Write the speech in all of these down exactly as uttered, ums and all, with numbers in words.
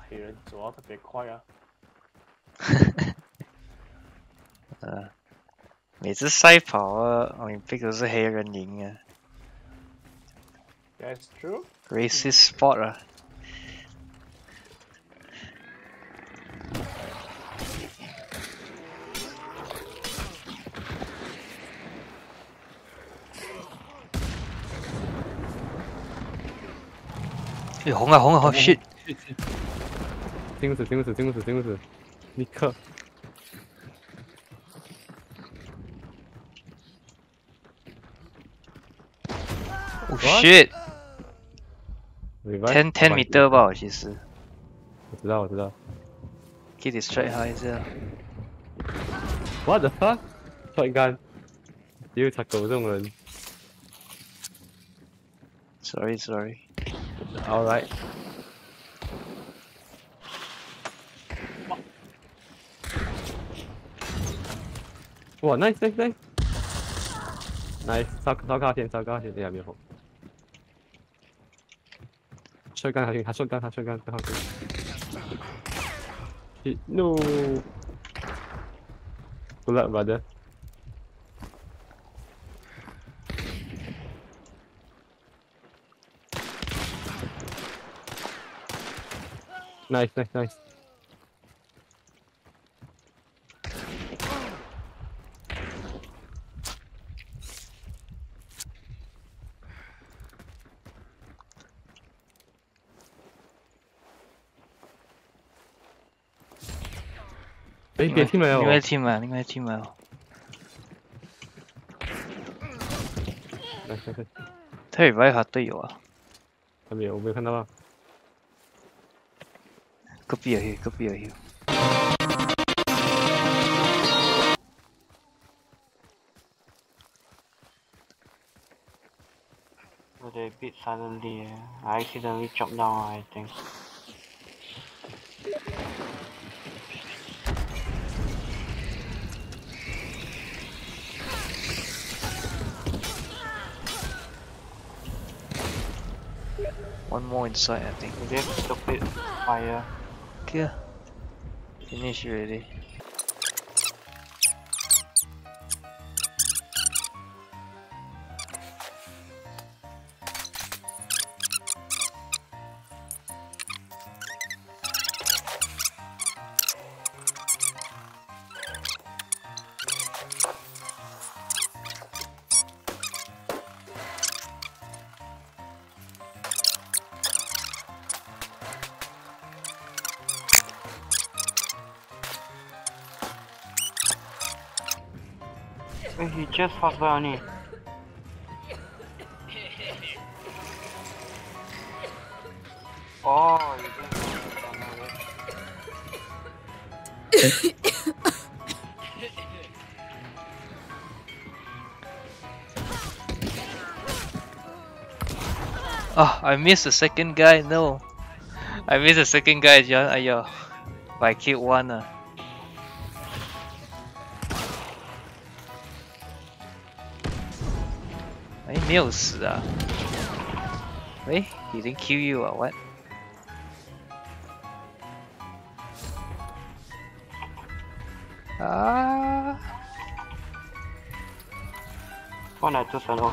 别人走得特别快啊。 呃，每次赛跑啊，奥林匹克都是黑人赢啊。 That's true. Racist sport 啊。哎，红啊红啊红 ！shit！ 听死听死听死听死！立刻！ Oh shit！ ten ten meter 吧，其实。 我知道我知道。 可以 distract 他一下。 What the fuck？ shotgun！ 只有插狗这种人。 Sorry sorry。 Alright。 哇 ，nice nice nice。nice， 烧烧高线烧高线，哎呀没有红。shotgun 他去，他 shotgun 他 shotgun 他去。No。Good luck, brother. Nice, nice, nice. Eh, 别 team 了， 另外 team 啊，另外 team 啊。 来来来， 他 revive 他队友啊。 还没有，我没有看到啊。 隔壁有 heal， 隔壁有 heal。 Well, they beat suddenly. I accidentally chopped down, I think. One more inside, I think. They have stupid fire. Okay. Finish already. Wait, he just passed by on it. Oh, you didn't. Oh, I missed the second guy. No, I missed the second guy, John. Ayo, but I killed one. Uh. I 没有死啊。喂 ，he didn't kill you 啊 ？What？ 啊 One at two solo.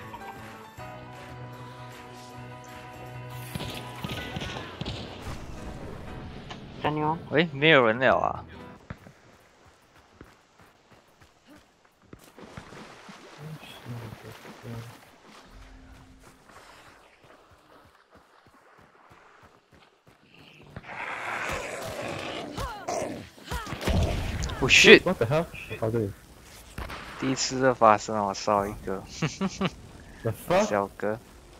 Anyone? 喂，没有人了啊。Oh shit! What the hell？ 好这里。 第一次的发生，我烧一个。 The fuck？ 小哥。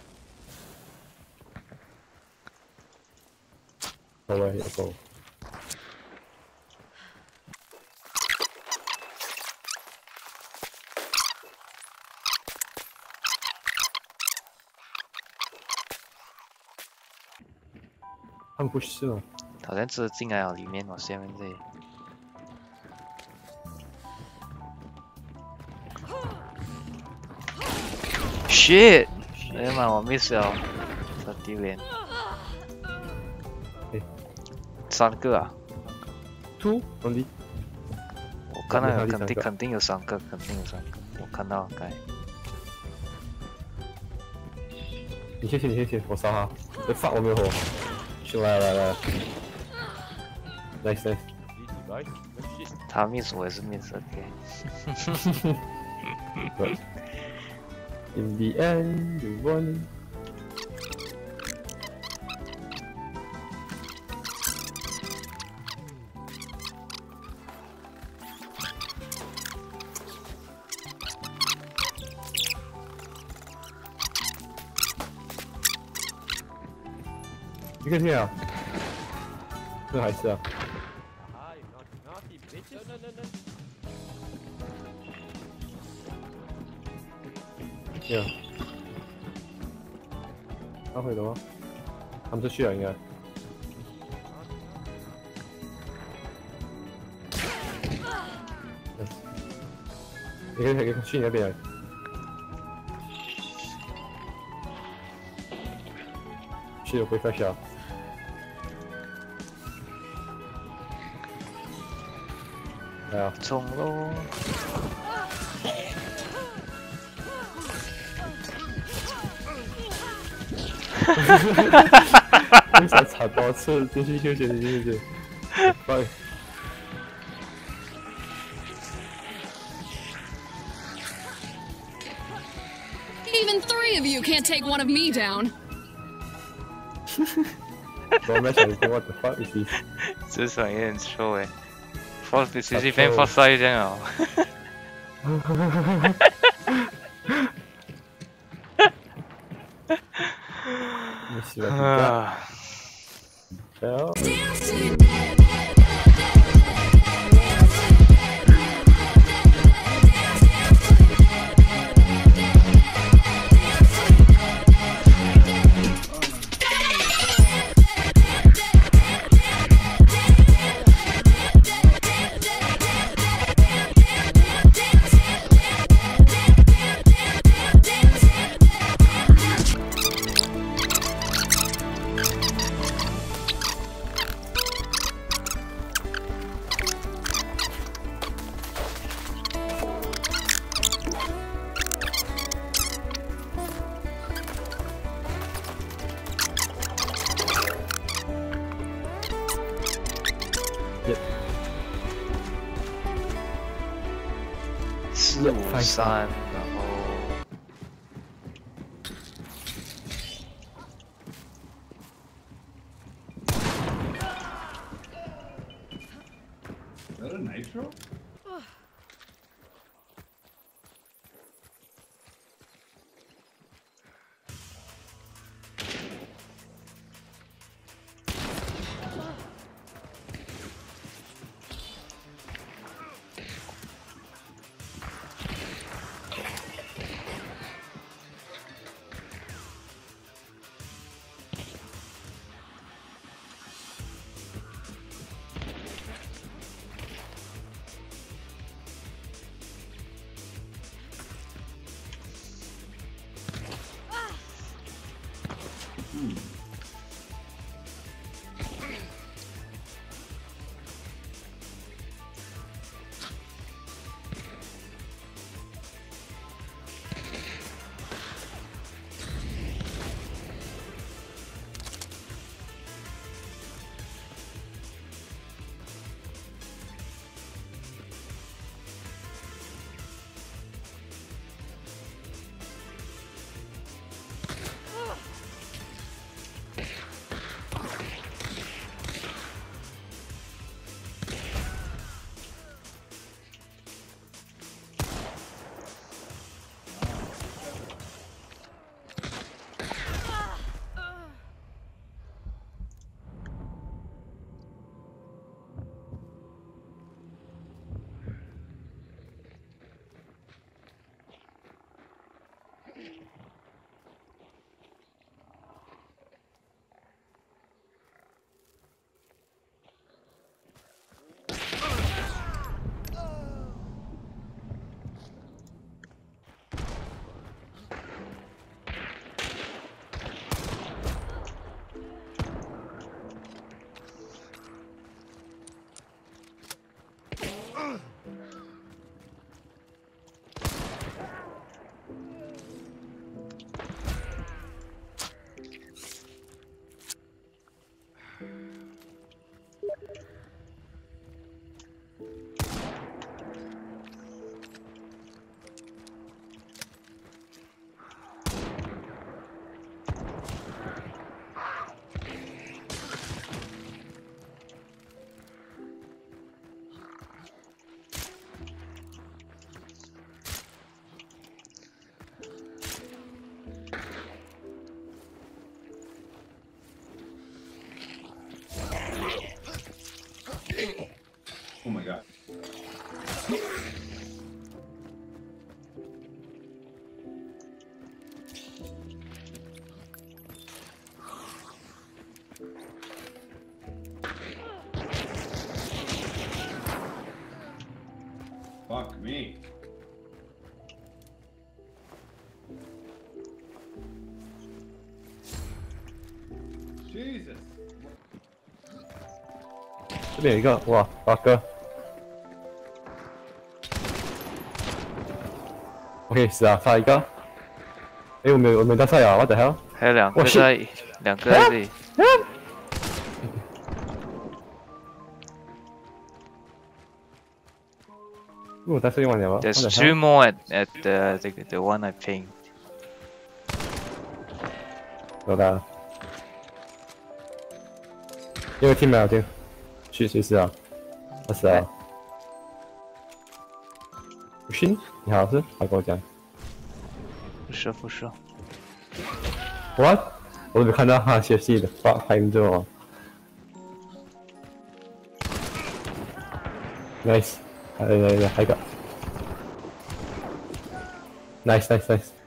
好吧，有够。他们不是哦。 好像这进来了，里面我下面这里。Shit！ 哎呀妈，我 miss 了，好丢脸。 三个啊？ two only。 我看到有肯没有第三个定肯定有三个，肯定有三个，我看到该。 你先先，你先先，我杀他。哎 fuck， 我没有火。行，来来来。Nice nice。 他 miss 我也是 miss，OK。 In the end, you won. You can hear. 这还是啊。Yeah. 他会的吗？他们是去了应该。你可以可以去你那边来。去了会发笑。来啊！ 冲喽！ 为啥踩多次？继续休息，继续休息。拜。 Even three of you can't take one of me down. Don't mention anything. What the fuck is this? 这场也很臭诶 ，Force 比随随便 Force 赛这样哦。 你喜欢这个？Well. Yep. 四五三，然后 ，Is that a nitro? Hmm. Jesus. 这边有一个，哇，八个。OK， 死啊，杀一个。哎，我没有，我没到菜啊 ，what the hell？ 还有两个 Oh, shit. 在，两个在这里。 我但是用完了吗 There's What the two hell? more at at the the the one I pinged. 有的。因为听没有听，去谁死啊？我死了。不信？你好是？还跟我讲。 不是不是， What？我都没看到他学习的发发音这种。Nice， 来来来，还有一个。Nice nice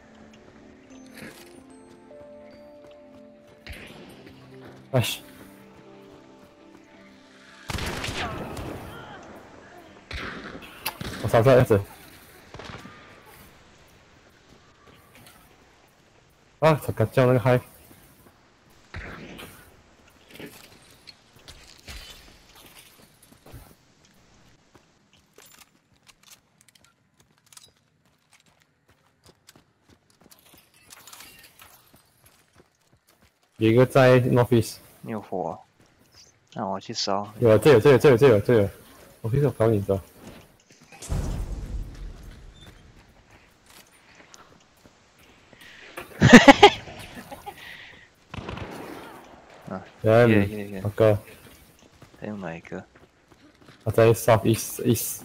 nice。Nice。我salsa样子。啊，才刚叫那个嗨。有一个在 Northeast， 你有火，那我去烧。 有啊，这有这有这有这有这有，我可以搞你知道。 啊， 嗯， 耶耶耶， 那个还有哪一个？ 他在 Southeast East。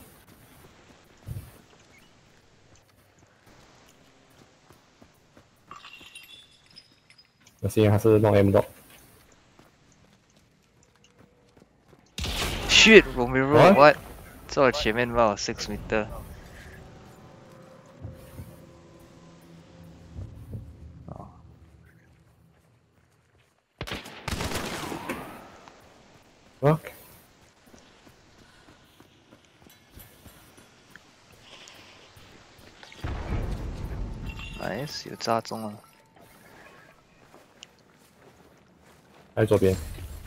我现在还是弄 M 的。 Shit, Romero, What? what? 在我前面吧 ，six meter。哦。 Fuck。 Nice，有炸中了。 在左边。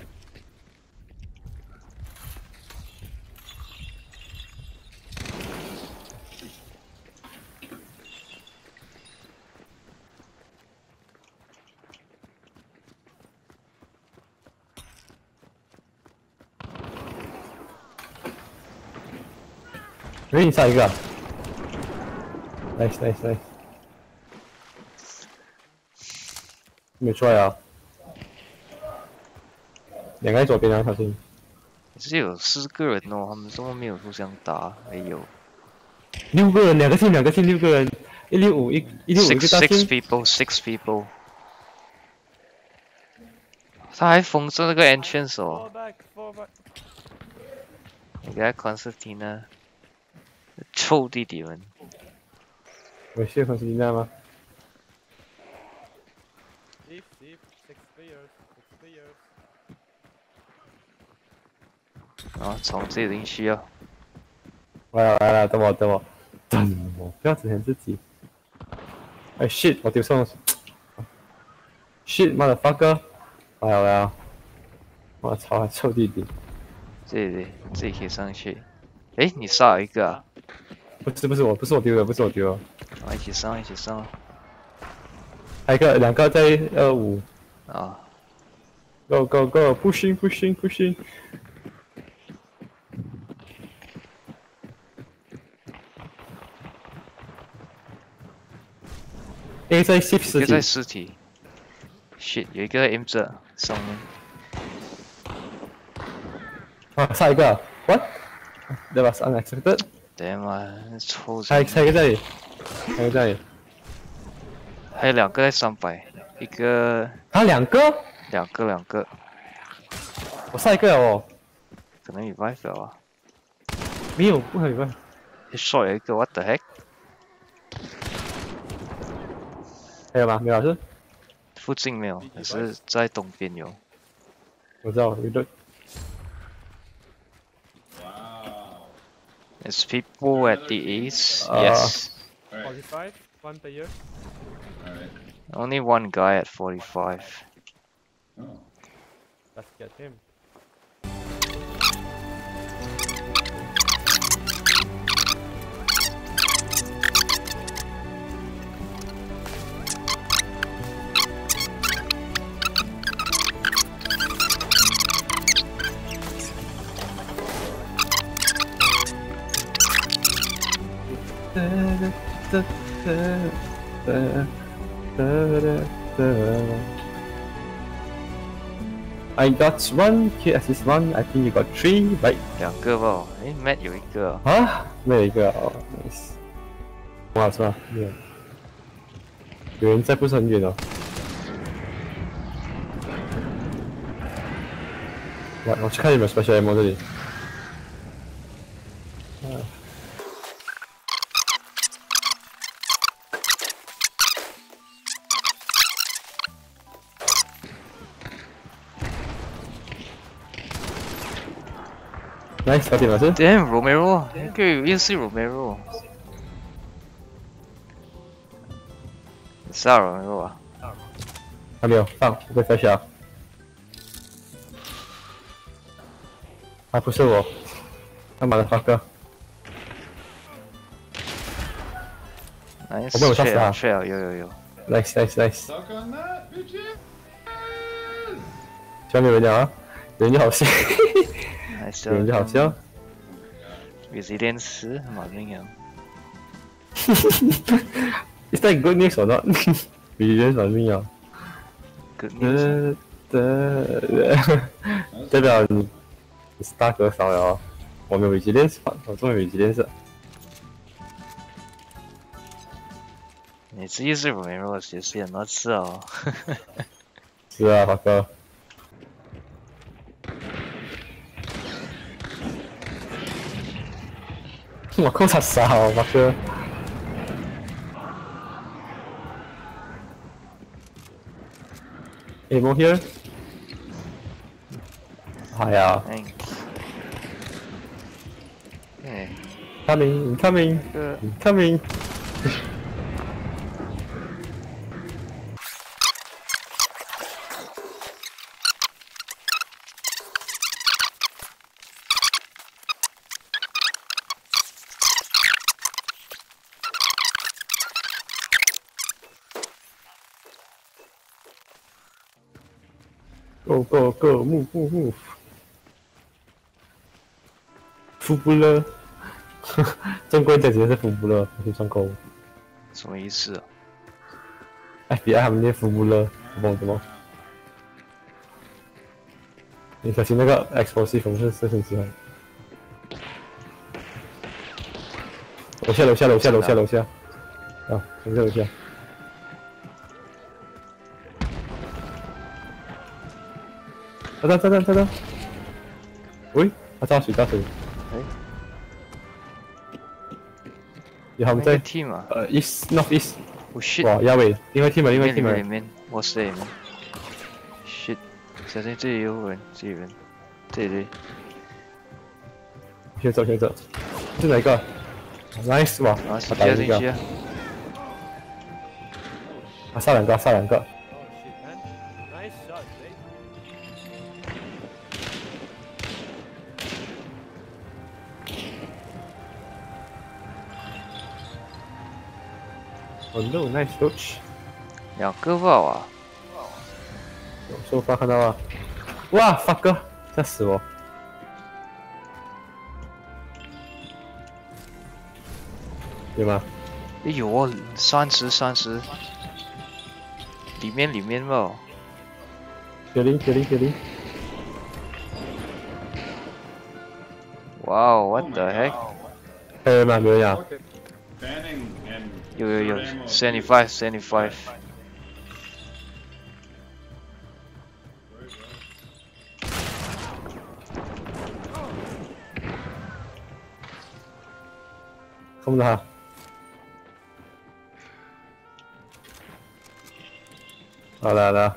给你杀一个 ，nice nice nice， 没出来啊，两个在左边啊，小心。 只有四个人哦，他们怎么没有互相打？没有。 六个人，两个팀两个팀六个人，一六五一一六五一个 Six 大 six 팀。 people, six people。他还封着那个 entrance 哦。你给他 concertina， 臭弟弟们。 我是孔斯蒂娜吗？ Deep, deep, six players, six players. 啊，从这里需要。 来了来了，等我等我等我，不要只填自己。哎 shit， 我丢送。shit motherfucker， 来了来了，我操，臭弟弟！ 这里自己可以上去。诶，你杀了一个啊？ 不是不是我，不是我丢的，不是我丢的。 啊，一起上一起上。 还有一个两个在二五。 啊。 Go go go！ pushing pushing pushing！ A 在 shift 尸一个在体。 尸体。shit， 有一个 aim 着上面。 啊，下一个 ，what？ That was unexpected。 damn 啊，臭还还有一个在这里，还有一个在这里。 还有两个在三百，一个。 啊，两个？ 两个两个。 我下一个哦。 可能 revive 了啊。 没有，不可以 revive。 一 shot 有一个 ，what the heck？ 还有吗？没有是？ 附近没有，可是在东边有。 我知道，有个。 There's people at the east. Uh, Yes. forty-five, one player. Only one guy at forty-five. Let's get him. I got one, Q assist one, I think you got three, right? 两个吧？诶 ，Matt 有一个啊。 啊，没有一个哦 ，nice。哇，是吧？有有人在不是很远哦。我我去看有没有 special ammo 这里。Nice， 搞定了是。 Damn Romero， 那个又是 Romero。是啊 Romero 啊。 还没有放，我被 flash 了。还不是我，他妈的 fucker！ Nice， 我没有杀死他。 是啊，有有有。 Nice nice nice。下面有人讲啊，有人就好笑，有人就好笑。 Resilience， 马命啊。 Is that good news or not? Resilience 马命啊。 Good news。 代表你你是大哥少了哦，我没有 resilience， 我终于 resilience。 你这一是 Romero， 其实也没吃哦。 是啊，大哥。我靠，他傻哦，大哥。Ammo here。哎呀。 Thanks。哎。 Coming, coming, coming. Go go go, move move move. 服不了，正规的直接是服不了，不是上钩。 什么意思啊 ？F B I 他们念服不了，不懂怎么？你小心那个 explosive 风是是很喜欢。楼下楼下楼下楼下楼下，啊，楼下楼下。炸弹炸弹炸弹！喂，他炸水炸水！ 哎， 有他们在 team 啊？ 呃 ，east north east。 Oh shit！ 哇，亚伟，另外 team 啊，另外 team 啊。 里面，我是里面。shit！ 小心这里有人，这里人，这里。 先走先走，是哪一个 ？Nice 哇！ 啊，进去啊进去啊！ 啊，杀两个，杀两个。Oh no, nice dodge！ 两个吧啊！ 收发看到啊！哇 ，fuck， 吓死我！有吗？ 哎有哦，三十三十，里面里面吧。 九零九零九零。 哇哦 ，what the heck？ 还有人吗？没人啊？ 有有有 ，seventy five seventy five。 看不到他。好来了。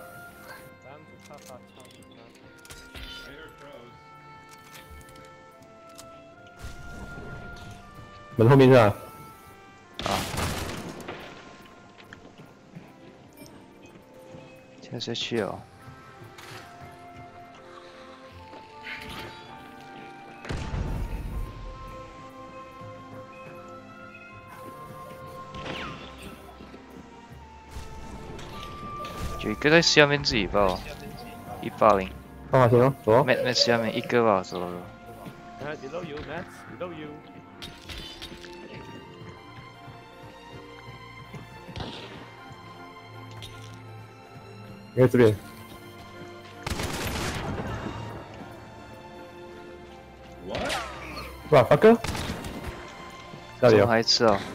门后面是吧？ 啊。跳下去哦。 就一个在下面自己吧，一八零。 放好先哦，走哦。 Mat Mat 下面一个吧，走了。 Matt, below you, Matt, below you. 你在这边。哇，发哥，这里怎么哦。 还吃哦？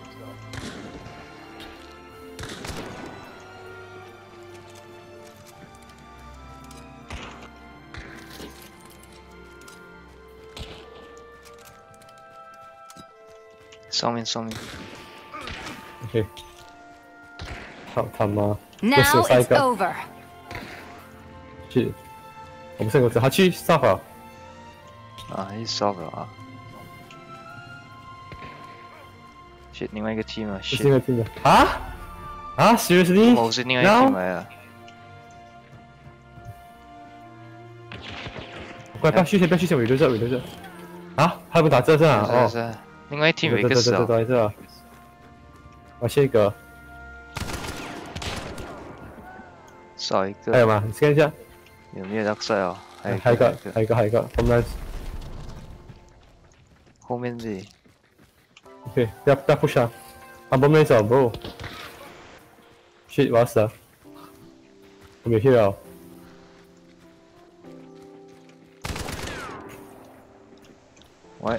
上面上面。 OK。操他妈！ Now 这是有下一 it's 个。 over. 去，我们三个他去上好。 啊，一烧了啊！ shit， 另外一个 team 啊是 ，shit， 另外一个 team 的。啊？啊 ？Seriously？ 我是另外一个 team 来的。 快，不要续线，不要续线，我留着，我留着。啊？还不打这是啊？哦。 是，另外一 team 有一个对对对手。 对对对。我下一个。 少一个。 还有吗？你看一下。 有没有 dark side 哦？还有还有一个，还有一个，还有一个，我们来。 后面这里。 OK，不要不要 push 啊！啊，我们来走 bro。shit， 我要死了。我没有 heal 了。 喂。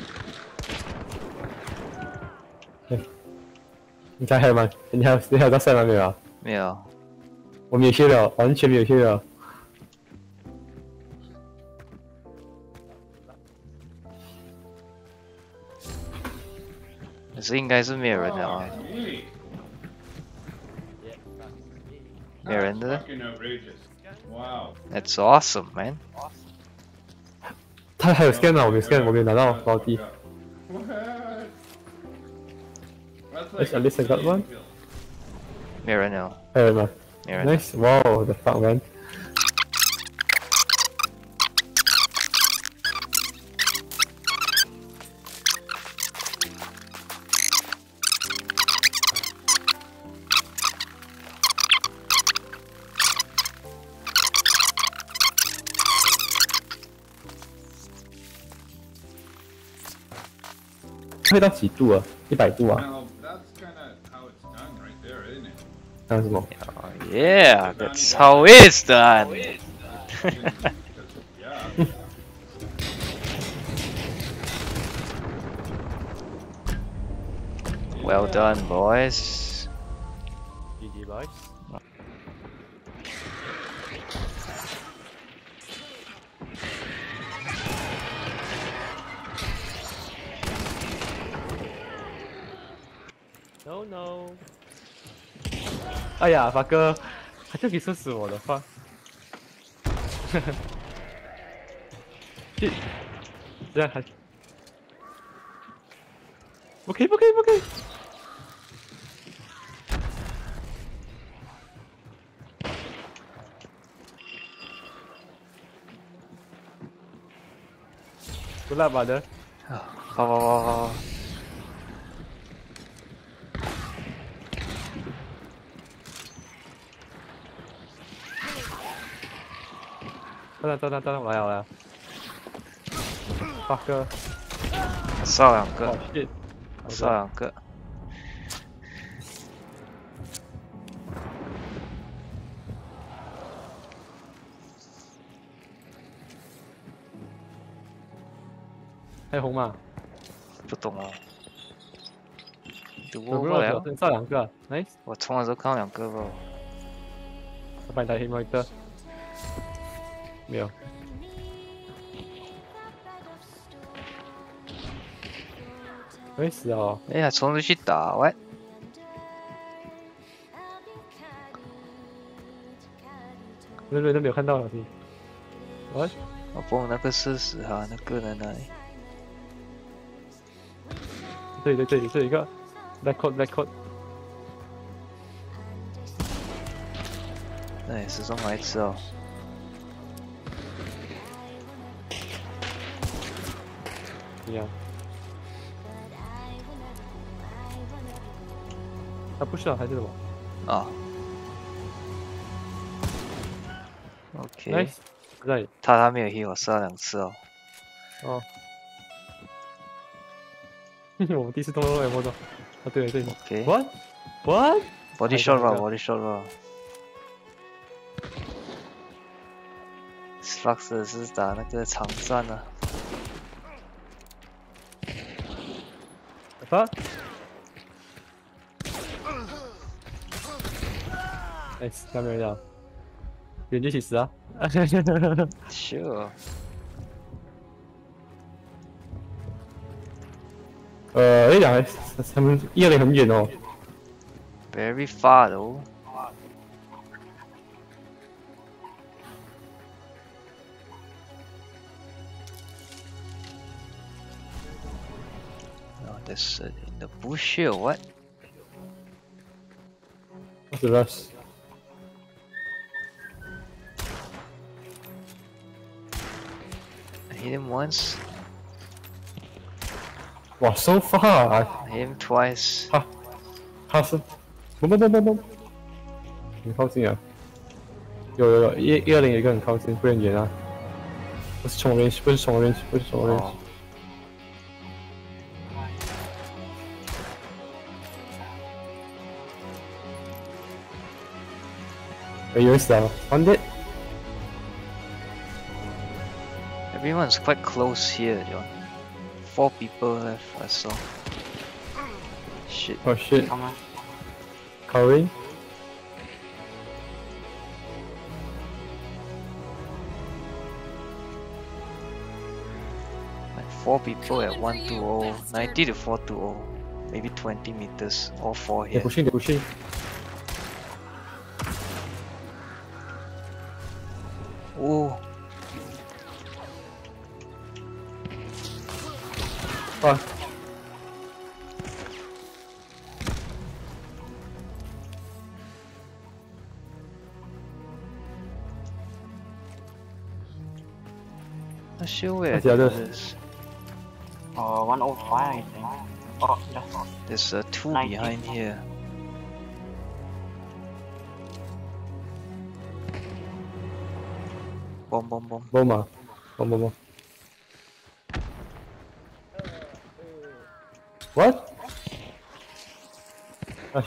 你猜还有吗？你还有你还有到赛吗？没有啊？ 没有。 我没有 heal 了，完全没有 heal 了。 可是应该是没有人的啊。没有人的。That's awesome, man. 他还有 scan 啊，我没有 scan， 我没有拿到包地。At least I got one。 没有人了。 还有人吗？ 没人。 Nice， wow， the fuck man。会到几度啊？一百度啊？ Well, that's kind of how it's done right there, isn't it? 那是什么？ Oh, yeah, that's how it's done. Yeah. Well done, boys. G G boys. No no. 哎呀，发哥，他就可以射死我的话。去，这样还不可以，不可以，不可以。不烂吧的。 好好好好。 等等等等等，我来我来。发哥， 少两个， 哦 shit， 少两个。 还有红吗？ 不懂哦。读有没不了。 有？少两个 ，nice。 我冲的时候看到两个吧。 我帮你打黑猫一个。没有。没死哦。 哎呀，冲出去打喂！ 人人都没有看到了，你。喂？ 我帮那个射死哈，那个在哪里？ 这里，这里，这里一个 ，black code，black code。 哎，始终来吃哦。 一样。他不是啊，还是什么？ 啊。 OK， Nice，在里。 他他没有 heal，我射了两次哦。 哦。我们第一次动作也摸到。啊，对了对了。 OK。 What? What? Body shot 吧 ，body shot 吧。Flux 是打那个长战啊。 啊 ？Nice，下面有。原地起死啊 ！Sure。 呃，哎，两个他们一离很远哦。 Very far though. Oh, there's uh, in the bush here. What? What's the rush? I hit him once. Wow, so far! I hit him twice. 他他是，嘣嘣嘣嘣嘣，很靠近啊！有有有，一一二零有一个很靠近，不很远啊。不是冲 range， 不是冲 range， 不是冲 range。 哦哎，有人死了 ，on it。 Everyone's quite close here, John. Four people left, I saw. Shit. Oh shit. Come on. Covering. Like four people at one two zero, ninety to four two zero. Maybe twenty meters, all four They're here. pushing, they're pushing. Ooh. Fuck. Not sure where What's the other? it is. Uh, one oh five, I think. Oh, that's There's uh, two ninety. behind here. Bomb, bomb, bomb. Bomb ah. Bomb, bomb, bomb. What? Gosh.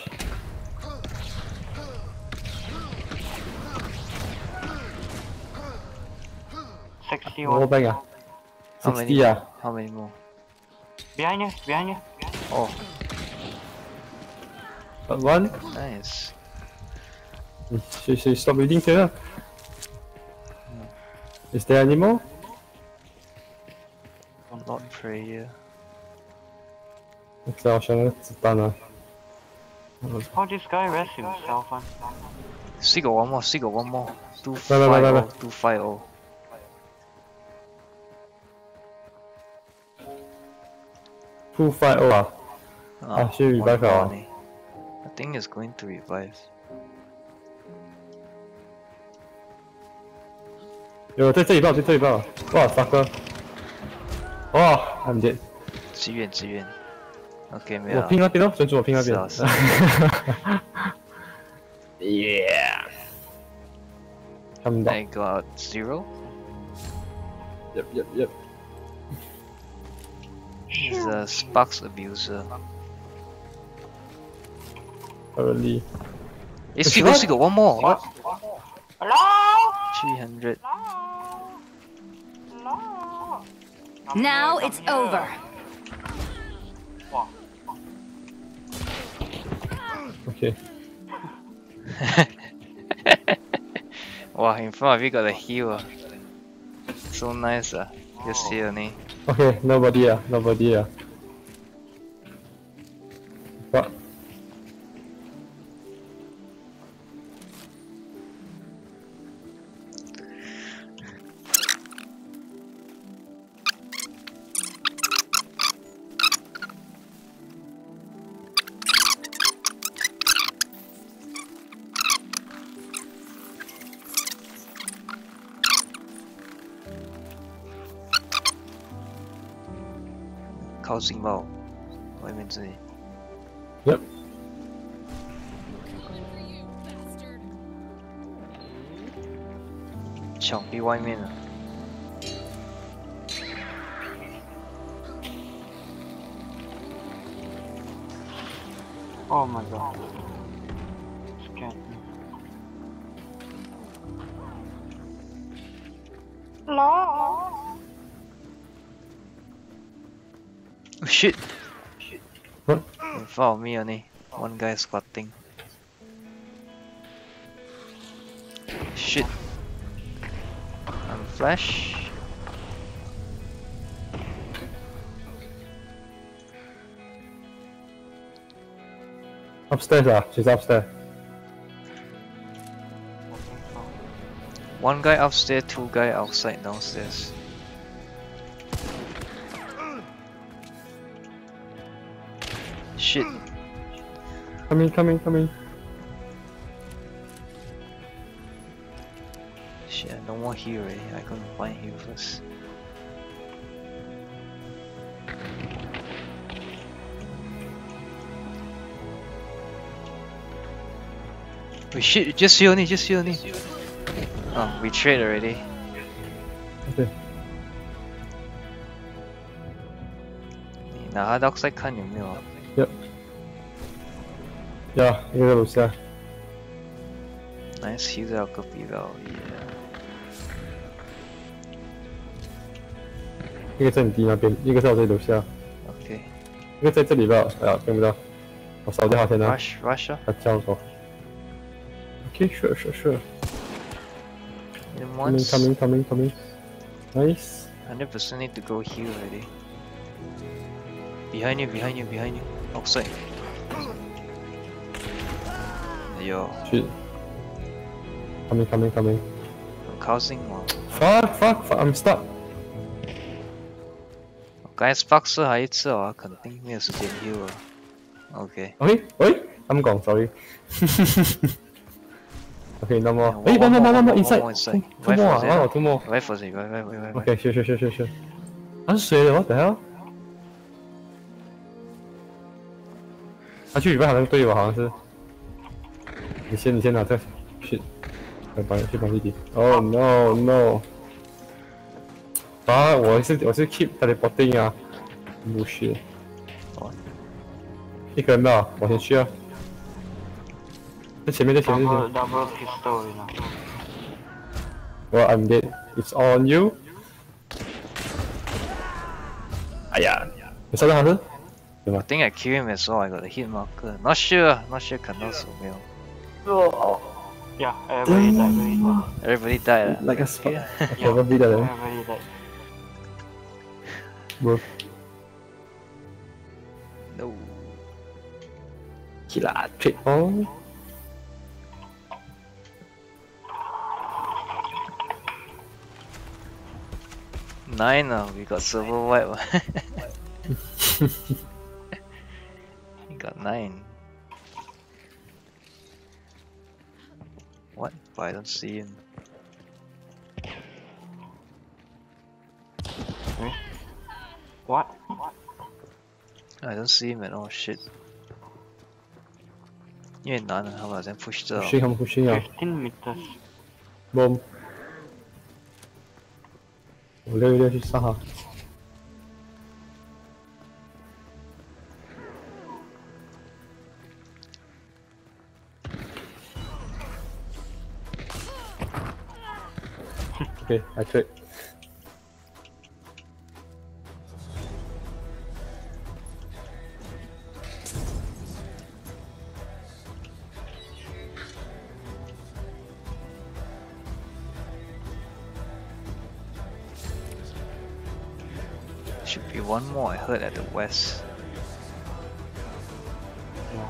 sixty-one. Wall bang ah. How many sixty ah. more? How many more? Behind you, behind you. Oh, Got one. nice. She, she stop reading here. Is there any more? Not prayer. 这好像子弹啊。 How this guy rest himself? Huh? Still got one more, still got one more. Two Right, five right, right, oh, right. two five oh. Two five oh ah. Ah, she revive one more ah. only. I think it's going to revive. 有在这里爆，在这里爆。哇，傻哥。哇 ，I'm dead。 支援支援。OK 没有了。 我拼那边哦，专注我拼那边。 是啊是啊 Yeah。他们到。 I got zero. Yep, yep, yep. He's a Sparks abuser. Early. Hey, still got, still got one more. What? Hello? three hundred. Hello? Now it's over. Wow. Okay. Wow, in front of you got a heal. So nice ah. Just here only. Okay, nobody ah, nobody ah. What? Yep. 靠近吧，外面这里。 Yep. Coming for you, bastard. 墙壁外面啊。 Oh my god. Scared me. Oh shit! What? In front of me only. One guy squatting. Shit. I'm flash. Upstairs ah, she's upstairs. One guy upstairs, two guy outside downstairs. Shit. Coming, coming, coming. Shit, no more heal already. I couldn't find heal first. Oh shit, just heal only, just heal only. Oh, we trade already. Okay. 你拿 outside 看有没有啊？ Yep. Yeah, 一个在楼下。 Nice heal 在我隔壁了 ，yeah。 一个在你弟那边，一个在我这里楼下， OK。 一个在这里吧。哎呀，看不到。我扫掉他先啊。 Rush, rush 啊。 他叫我。Okay, sure, sure, sure. Hit him Coming, once. coming, coming, coming. Nice. one hundred percent need to go heal already. Behind you, behind you, behind you. Outside. Yo, Shit. Coming, coming, coming. I'm causing one. Fuck, fuck, fuck, I'm stuck. 我刚才 spark 射还一次哦，肯定没有时间 heal 了。OK。 Okay, wait, I'm gone, sorry. Okay, no more. Yeah, Hey, one one more, more, one more one inside. more inside. Two Wait more, for ah, it. one or two more. Wait for it, wait, wait, wait, wait. Okay, sure, sure, sure, sure, sure. 他是谁的 ？What the hell？ 他去里面好像队友好像是。你先，你先拿这，去，来帮去帮弟弟。Oh no no！ 啊，我是我是 keep teleporting 啊，不是。一个人吧，我先去啊。在前面，在前面，在前 Double 面。 double pistol, you know. Well, I'm dead. It's on you. 哎呀，你杀到他是？对 I 吗？ think I kill him as well. I got a hit marker. Not sure, not sure 砍到手没有。 Yeah, everybody died, everybody died. Everybody died 了。 Like a spot. Yeah. Okay, what be that? Everybody died. Bro, No. killer trick on. Nine now. We got silver white. We got nine. What? But I don't see him. What? I don't see him at all. Shit. 因为难了，他们好像 push 到。 Pushing, I'm pushing 啊。 fifteen meters. Boom. 我溜一溜去杀他。Okay, I tried. Should be one more. I heard at the west. Yeah.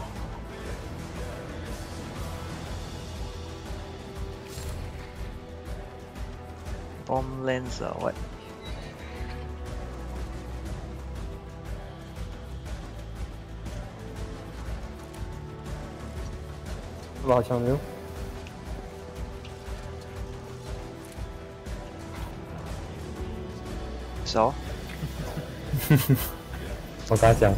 Bomb lens or what? 好像没有。 So 我跟他讲，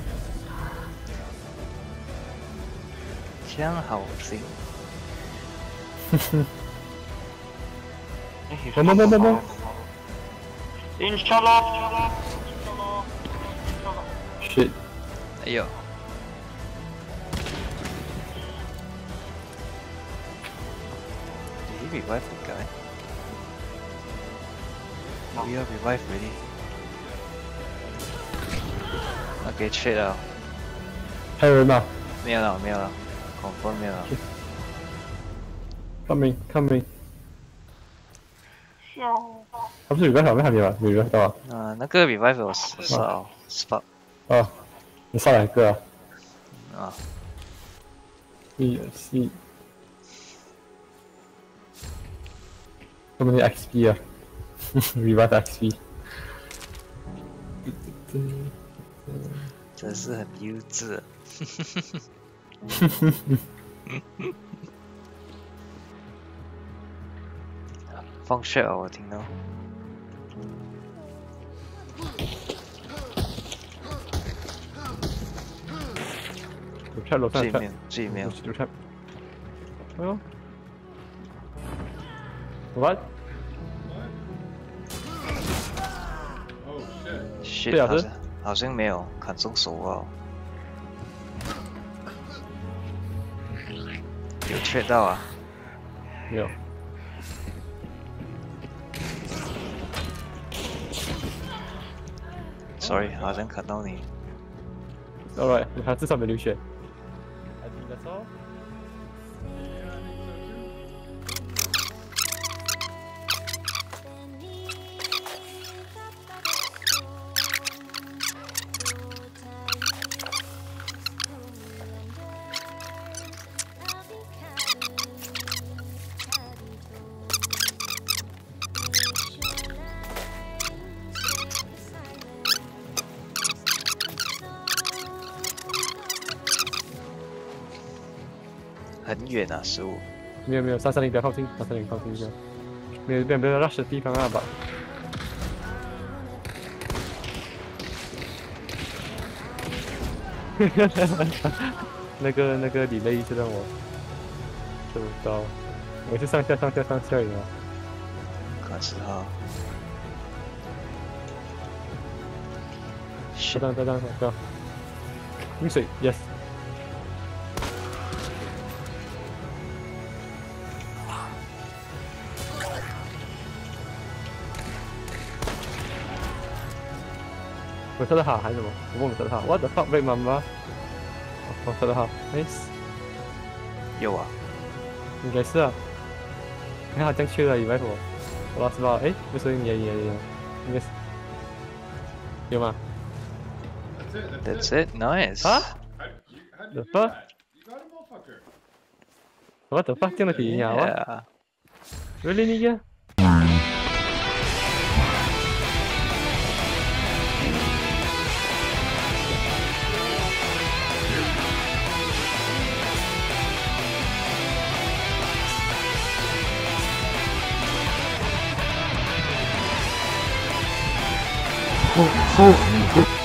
枪好听。 Eh, he's No, no, no, no, no. Inshallah, inshallah, inshallah, inshallah. Shit. 哎呦， Did he revive the guy? No. We are revived already. Okay, trade 了， 还有人吗没有了，没有了 ，confirm 没有了。 ？Coming, coming。他不是 revive 好像还没吧？没 revive 到啊？ 啊，那个 revive 有少 spot 哦，你杀两个啊？ 啊， 一是。这么多 X P 啊 ，revive X P。 真是很优质。放血啊！我听到。 有 trap 楼上有 trap， 这里面，这里面有 trap。哎呦 ，what？ Oh shit. shit， 对啊是好像好像没有砍中手啊。有缺到啊？ 没有。 Sorry，好像砍到你。 Alright，他至少没流血。 I think that's all. I 很远啊，十五。 没有没有，三三零不要靠近，三三零靠近一下。没有没有没有 rush 的地方啊吧。那个那个 delay 一直让我受不到，我是上下上下上下而已啊。 看十号。 这张这张这张，饮水 yes。 我射得好还是什么？我忘了射得好。What the fuck， 被妈妈？我射得好 ，nice。 有啊， 应该是啊。你看好像去了，以为我，我老知道，哎，不是你也也也，应该是有吗 That's it. That's That's it. it, nice. 啊 How, you, how'd The you do fuck? that? You got a motherfucker. ？What the fuck，这样的体验啊 Yeah. ？Really nigga？ Oh, oh.